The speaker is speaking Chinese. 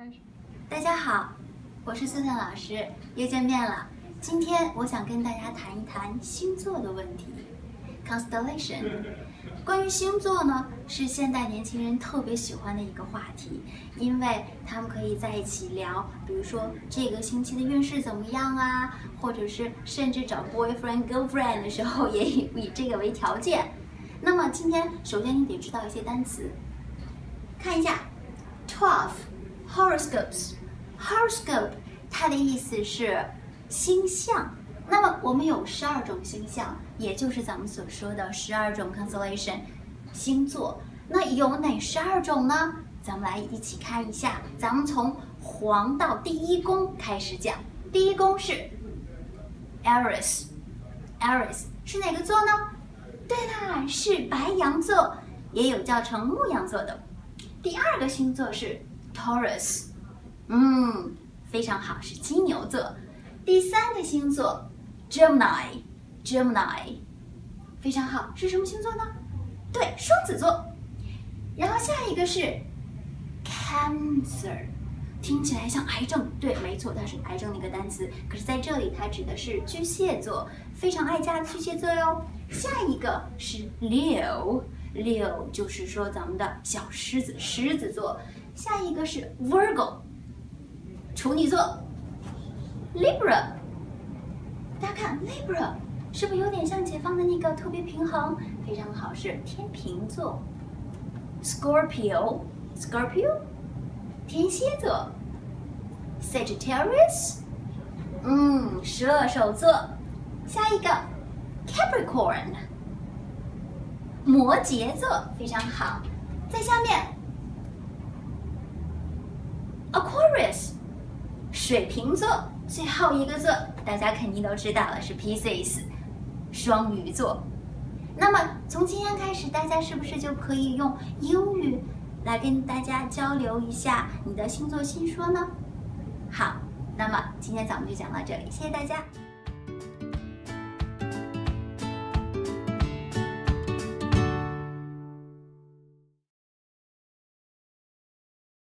开始。 大家好，我是Susan老师，又见面了。今天我想跟大家谈一谈星座的问题 ，constellation。关于星座呢，是现代年轻人特别喜欢的一个话题，因为他们可以在一起聊，比如说这个星期的运势怎么样啊，或者是甚至找 boyfriend girlfriend 的时候也以这个为条件。那么今天首先你得知道一些单词，看一下 12 horoscopes。horoscope 它的意思是星象。那么我们有12种星象，也就是咱们所说的12种 constellation 星座。那有哪12种呢？咱们来一起看一下。咱们从黄到第一宫开始讲。第一宫是 Aries。Aries 是哪个座呢？对啦，是白羊座，也有叫成牧羊座的。第二个星座是 Taurus， 非常好，是金牛座。第三个星座 Gemini， 非常好，是什么星座呢？对，双子座。然后下一个是 Cancer， 听起来像癌症，对，没错，它是癌症的一个单词，可是在这里它指的是巨蟹座，非常爱家的巨蟹座哟。下一个是 Leo， 就是说咱们的小狮子，狮子座。下一个是 Virgo， 处女座。Libra， 大家看 Libra 是不是有点像解放的那个特别平衡？非常好，是天秤座。Scorpio， 天蝎座。Sagittarius， 射手座。下一个 Capricorn， 摩羯座，非常好。在下面 Aquarius， 水瓶座。最后一个座大家肯定都知道了，是 Pisces， 双鱼座。那么从今天开始，大家是不是就可以用英语来跟大家交流一下你的星座新说呢？好，那么今天咱们就讲到这里，谢谢大家。